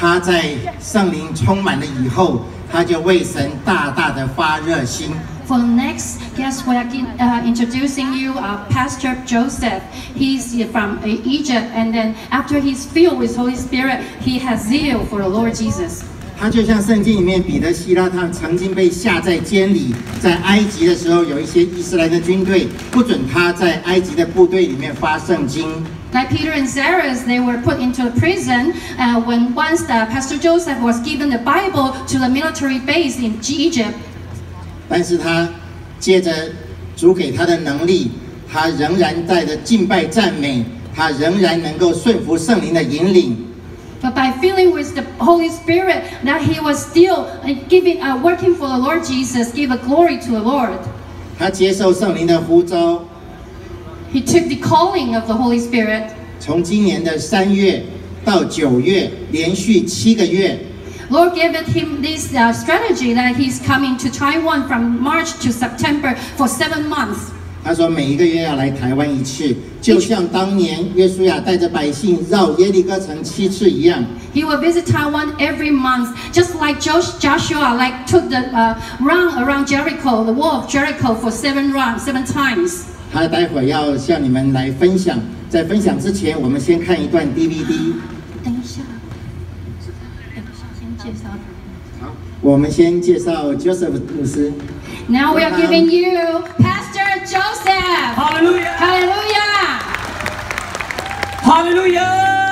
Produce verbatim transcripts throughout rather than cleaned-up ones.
他在圣灵充满了以后，他就为神大大的发热心。 For the next guest, we are uh, introducing you uh, Pastor Joseph. He's from uh, Egypt, and then after he's filled with Holy Spirit, he has zeal for the Lord Jesus. 他就像圣经里面彼得、希拉，他们曾经被下在监里，在埃及的时候，有一些伊斯兰的军队不准他在埃及的部队里面发圣经。 Like Peter and Sarah, they were put into a prison uh, when once the Pastor Joseph was given the Bible to the military base in Egypt. 但是他借着主给他的能力，他仍然带着敬拜赞美，他仍然能够顺服圣灵的引领。 But by filling with the Holy Spirit, that he was still giving, uh, working for the Lord Jesus, give a glory to the Lord. 他接受圣灵的呼召。 He took the calling of the Holy Spirit. 从今年的三月到九月，连续七个月。 Lord gave him this uh, strategy that he's coming to Taiwan from March to September for seven months. 他说每一个月要来台湾一次，就像当年约书亚带着百姓绕耶利哥城七次一样。 He will visit Taiwan every month, just like Joshua like took the uh, run around Jericho, the wall of Jericho for seven rounds, seven times. 他待会儿要向你们来分享，在分享之前，我们先看一段 D V D。 等一下，等一下，先介绍。 好，我们先介绍 Joseph 牧师。 Now we are giving you Pastor Joseph. Hallelujah. Hallelujah. Hallelujah.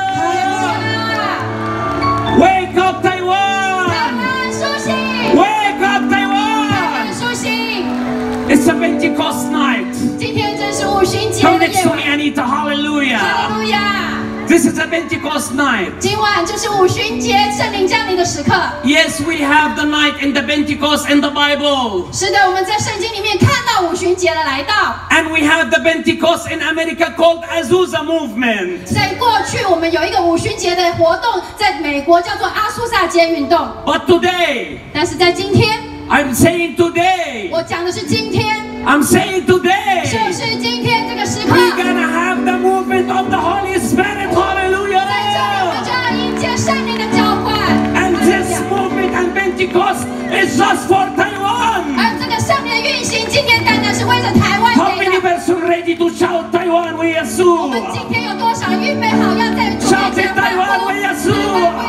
Hallelujah. Wake up, Taiwan. 台湾苏醒。 Wake up, 台 Taiwan. 湾苏醒。 It's a Pentecost night. 今天真是五旬节 Come 的 next 夜 to 晚。 me, Anita. Hallelujah. 哈利路亚。 This is a Pentecost night. 今晚就是五旬节圣灵降临的时刻。 Yes, we have the night in the Pentecost in the Bible. 是的，我们在圣经里面看到五旬节的来到。 And we have the Pentecost in America called Azusa Movement. 在过去，我们有一个五旬节的活动，在美国叫做阿苏萨节运动。 But today, 但是在今天， I'm saying today, 我讲的是今天， I'm saying 就 today, 是今天这个时刻。 we're gonna have the movement of the Holy Spirit. 在这里，我们 Hallelujah. 就要迎接圣灵的浇灌。 And this movement and Pentecost is just for Taiwan. 而这个圣灵的运行，今天单单是为了台湾 How 给 many 的。 persons ready to shout Taiwan we 我们 Yesu? 今天有多少人预备好要在主面前欢呼？为耶稣，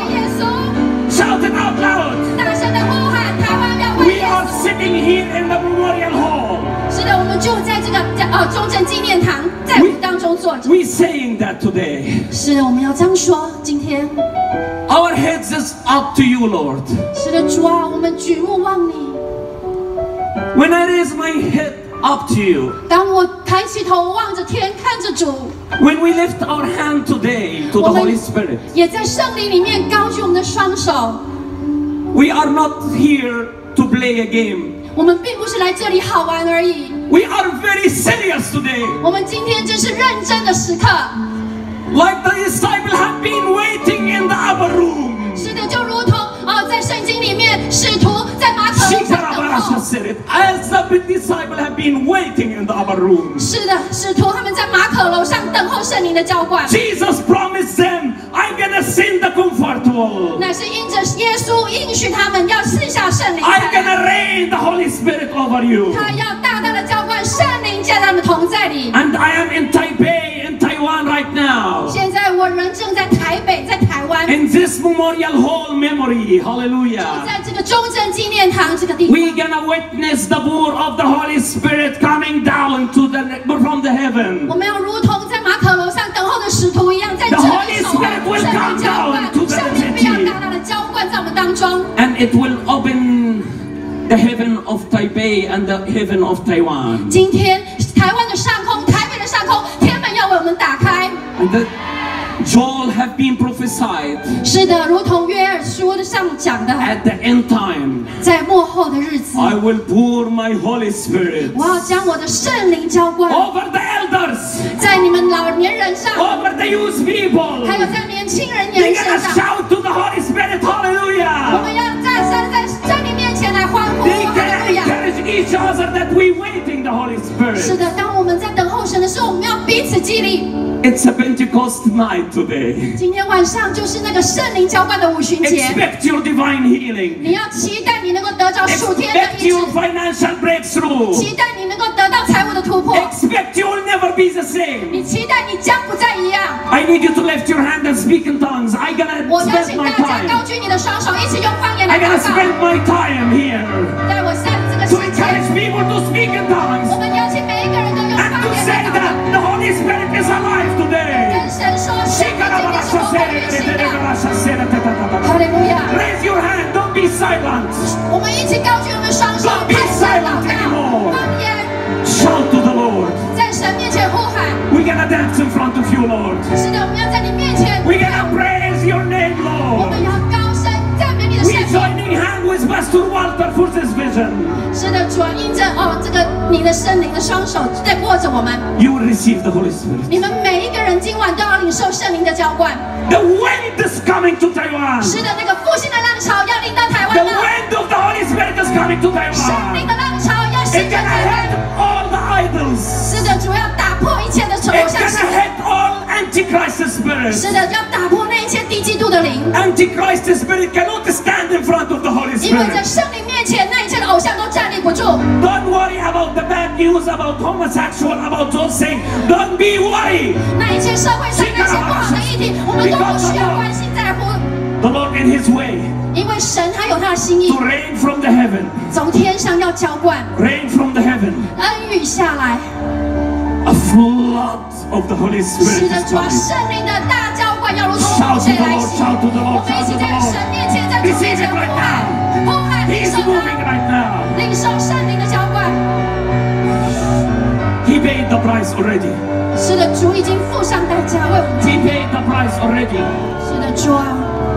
Shout it out loud. 大声的呼喊，台湾要为 We 耶 are 稣。 sitting here in the Memorial Hall. 是的，我们就在这个呃中正纪念堂，在我们当中坐着。 We're saying that today. 是的，我们要这样说。今天， Our heads is up to you, Lord. 是的，主啊，我们举目望你。 When I raise my head up to you, 当我抬起头望着天，看着主， when we lift our hand today to the 我们 Holy Spirit, 也在圣灵里面高举我们的双手。 we are not here to play a game. 我们并不是来这里好玩而已， We are very serious today. 我们今天真是认真的时刻。 Like the disciples have been waiting in the upper room. 是的，就如同啊、在圣经里面，使徒在马可楼上等候。 As the disciples have been waiting in the upper room. 是的，使徒他们在马可楼上等候圣灵的浇灌。 Jesus promised them, I'm gonna send the comfortable. 乃是因着耶稣应许他们要赐下圣灵 I'm 才来， gonna rain the Holy Spirit over you. 他要大大的浇灌圣灵在他们同在里。 And I am in Taipei, in Taiwan right now. 现在我人正在台北，在台湾， In this Memorial Hall memory, hallelujah. 在这个中正纪念堂这个地方， We're gonna witness the pour of the Holy Spirit coming down to the from the heaven. 我们要如同在马可楼上等候的使徒一样，在这 The 里 Holy 守候 Spirit will 圣灵 come 浇 down 灌， to the 圣灵必要 city. 大大的浇灌在我们当中， And it will open the heaven of Taipei and the heaven of Taiwan. 今天台湾的上空，台北的上空，天门要为我们打开。 And the Joel have been prophesied 是的，如同约珥书上讲的， at the end time. 在末后的日子， I will pour my Holy Spirit 我要将我的圣灵浇灌 over the elders, 在你们老年人上， over the youth people. 还有在年轻人 We're 年身 gonna 上。 shout to the Holy Spirit, 我 hallelujah. 们要大声在圣灵面前来欢呼， We 哈 can 利路亚！ encourage each other that we waiting the Holy 是 Spirit. 的，当我们在等候神的时候，我们要彼此激励。 It's a Pentecost Pentecost night today. 今天晚上就是那个圣灵浇灌的五旬节， Expect your divine healing. 你要期待你能够得到属天的 Expect 医治， your financial breakthrough. 期待你能够得到财务的突破， Expect you will never be the same. 你期待你将不再一样。 I need you to lift your hand and speak in tongues. I'm gonna 我邀 spend 请 my 大家高 time. 举你的双手，一起用方言来 I'm 祷 gonna 告。 spend my time here 在我下的这个 to 时间， encourage people to speak in 我 tongues 们邀请每一个人都用 and 方 to 言 say 来祷 that 告， the Holy Spirit is alive today. 跟神说神今天是活过运行的。哈利路亚！ Raise your hand. Don't be silent. 我们一起高举我们双手， Don't be 开声 silent 祷告， anymore. 方言 Shout to the Lord. 在神面前呼喊。 We're gonna dance in front of you, Lord. 是的，我们要在你面前， We're gonna praise your name, 我 Lord. 们要高声赞美你的圣 We're 名。 joining hand with Pastor Walter for this vision. 是的，主啊，因着哦这个你的圣灵的双手在握着我们， You will receive the Holy Spirit. 你们每一个人今晚都要领受圣灵的浇灌。 The wind is coming to Taiwan. 是的，那个复兴的浪潮要临到台 The 湾了， wind of the Holy Spirit is coming to 圣灵 Taiwan. 的浪潮要 It's 袭着 gonna 台湾。 hit all the idols. 是的，主要打破一切的丑偶 It's 像 gonna 性。 hit all Antichrist spirits. 是的，要打破那一切低嫉妒的灵， Antichrist spirit cannot stand in front of the Holy 因为在 Spirit. 圣灵面前，那一切的偶像都站立不住。 Don't worry about the bad news about homosexual, about those things. Don't be worried. 那一切社会上那些不好的议题，我们都不需要关心在乎， The Lord in His way 因为神他有他的心意 to，rain from the heaven. 从天上要浇灌 Rain from the heaven. 恩雨下来。 A flood of the Holy 是 Spirit 的， is 主啊， coming. 圣灵的大浇灌要如同 Shout 洪 to 水 the 来 Lord, 袭。 shout to the 我 Lord, 们一 shout 起 to 在 the 神 Lord. 面前，在主 Receive 面 it 前呼 right 喊， now. 呼喊， He 领 is 受 moving 它， right now. 领受圣灵的浇灌。 He paid the price already. 是的，主已经付上代价为我们。 He paid the price already. 是的，主啊，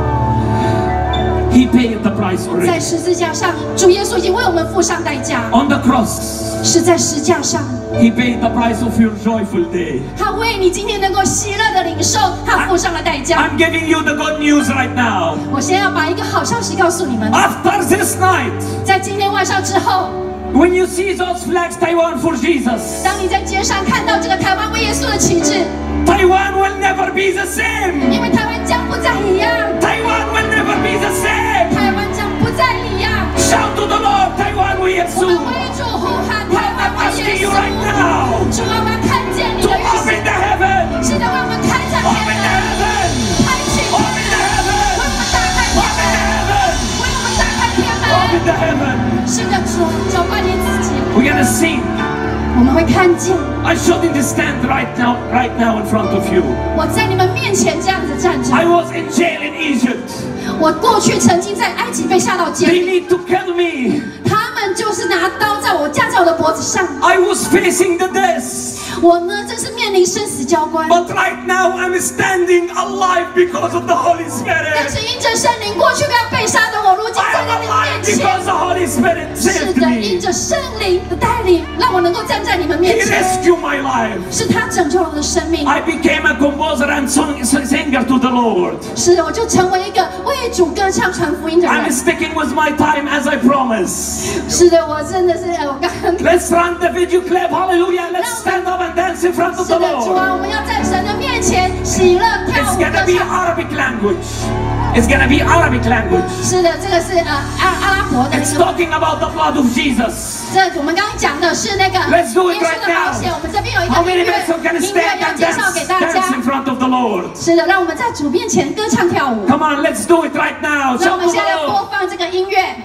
He paid the price 在 already. 十字架上，主耶稣已经为我们付上代价， On the cross, 是在石架上。 He paid the price of your joyful day. 他为你今天能够喜乐的领受，他付上了代价。 I'm giving you the good news right now. 我先要把一个好消息告诉你们， After this night, 在今天晚上之后， when you see those flags, Taiwan for Jesus, 当你在街上看到这个台湾为耶稣的旗帜， Taiwan will never be the same. 因为台湾将不再一样， Taiwan will never be the same. 台湾将不再一样。 Shout to the Lord, Taiwan, we 我 Jesus. 们为主呼喊，台 Lord, 湾 I'm 为 asking 耶 you 稣。 right now 主啊，我要看见你 to 的运 open 行， the heaven. 是的，为我们开展 Open 天 the 门， heaven. 开启天 Open the 门， heaven. 为我们打开天 Open the 门， heaven. 为我们打开天 Open 门。 the heaven. 是的，主，浇灌你自己， We're gonna sing. 我们会看见。 I shouldn't stand right now, right now in front of you. 我在你们面前这样子站着。 I was in jail in Egypt. 我过去曾经在埃及被下到监 They 里， need to kill me. 他们就是拿刀在我架在我的脖子上。 I was facing the death. 我呢，正是面临生死交关。 But right now I'm standing alive because of the Holy 但 Spirit. 是因着圣灵，过去要被杀的我，如今 I 站 am 在你们 alive 面前。 because the Holy Spirit 是 saved 的，因 me. 着圣灵的带领，让我能够站在你们 He 面前。 rescued my life. 是他拯救了我的生命。 I became a composer and song, singer to the Lord. 是的，我就成为一个为主歌唱传福音的 I'm 人。 sticking with my time as I promised. 是的，我真的是，呃我刚刚。 Let's run the video clip. Hallelujah. Let's stand up and dance in front of 是 the 的，主 Lord. 啊，我们要在神的面前喜乐跳 It's 舞 gonna 歌 be 唱。 Arabic language. It's gonna be Arabic language. 是的，这个是呃阿阿拉伯的 It's 一个。 talking about the blood of Jesus. 这我们刚刚讲的是那个 Let's do it 耶稣的 right 保险。 now. 我们这边有一 How 个音 many 乐 people can 音乐 stand 要 and 介绍 dance, 给大 dance 家 in。front of the Lord? 是的，让我们在主面前歌唱跳舞。 Come on, let's do it right now. 让我 Shout 们 to 现在 the 播 Lord. 放这个音乐，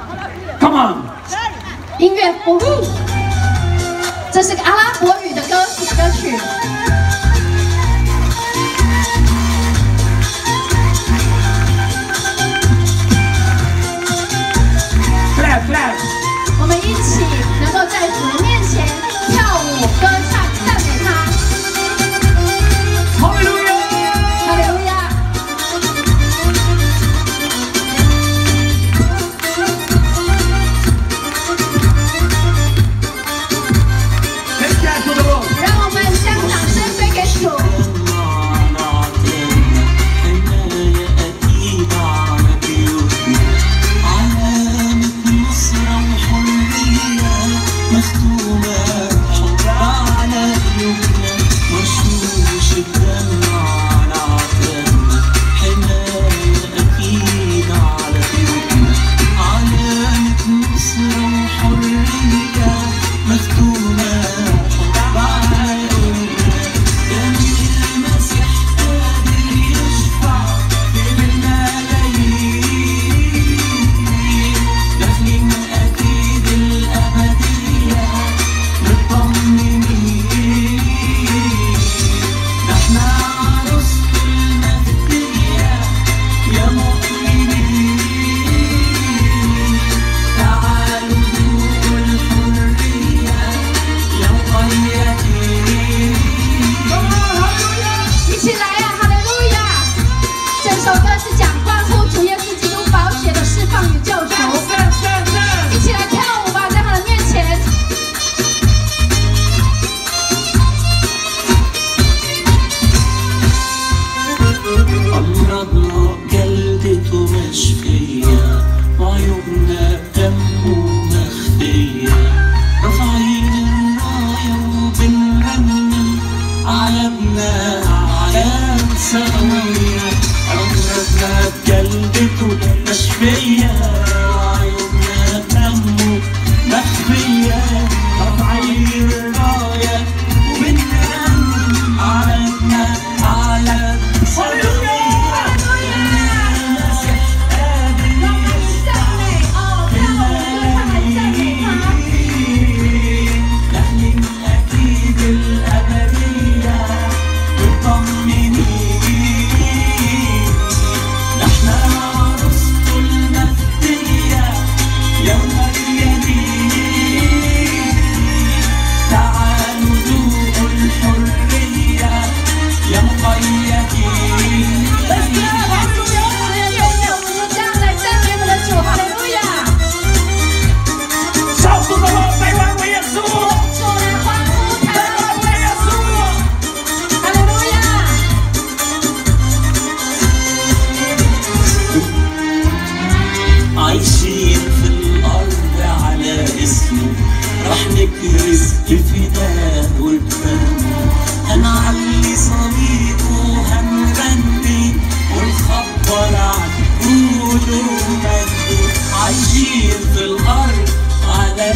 Come on. 音乐播。这是个阿拉伯语的歌歌曲。 Clap, clap. 我们一起能够在主的面前跳舞、歌唱、赞美他。 Hallelujah. 哈利路亚！ Let's clap to the Lord. 让我们将掌声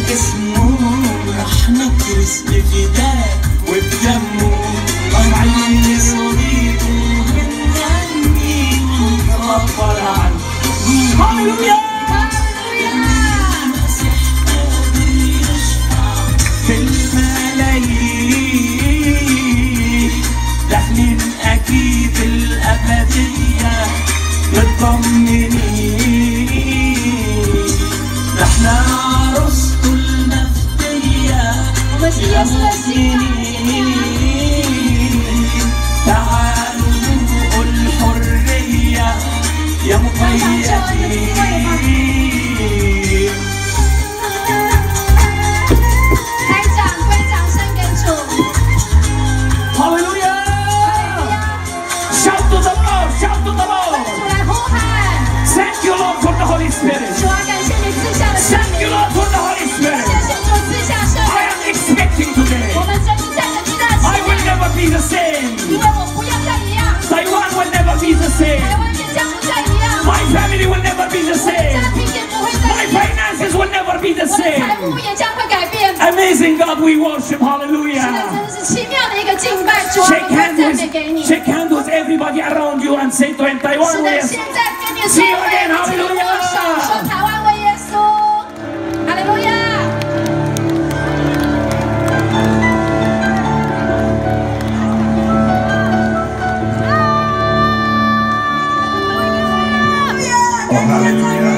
باسمه رح نكرس بفداك وبدمه طالعين صديقه ونغني ونتغفر عنه. هاليلويا المسيح قادر يشفع في الملايين داخلين اكيد الابديه مطمنين نحن عروسته المفديه يا مؤمنين تعالوا ذوقوا الحريه يا مقيدين. Hallelujah! Shout to the Lord! Shout to the Lord! Thank you, Lord, for the Holy Spirit. Thank you, Lord, for the Holy Spirit. I am expecting today. I will never be the same. Taiwan will never be the same. My family will never be the same. My finances will never be the same. Amazing God, we worship. Hallelujah. Shake hands with, shake hands with everybody around you and say to him, Taiwan, we are- see you again. Hallelujah. Oh, hallelujah.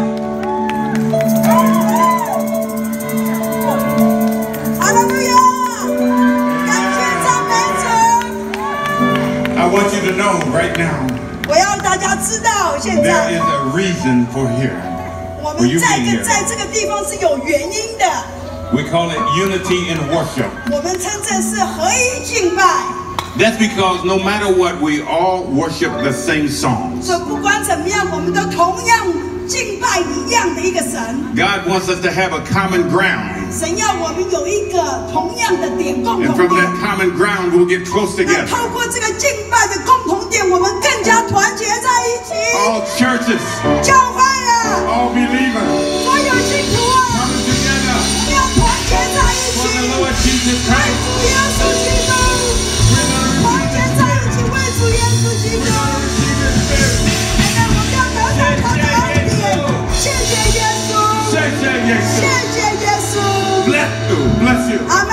I want you to know right now, 我要大家知道，现 there 在 is a reason for here. 我 For 们 you 在 being 这 here. 在这个地方是有原因的， We call it unity in worship. 我们称这是合一敬拜。 That's because no matter what, we all worship the same songs. 所以不管怎么样，我们都同样敬拜一样的一个神。 God wants us to have a common ground. 神要我们有一个同样的点，共 And 同 from 点。 that common ground, we'll get close 那 together. 透过这个敬拜的共同点，我们更加团结在一起。 All churches, 教会啊， all believers, 所有信徒啊， coming together 要团结在一 for 起。 the Lord Jesus 为 Christ. 主耶稣基督， We're going to 团结在一起，为主耶稣基督。 receive His Spirit. 现在我们要得到他的恩典，谢谢耶稣， Say, say, yes, 谢 sir. 谢耶稣， Bless you, bless you. 阿门。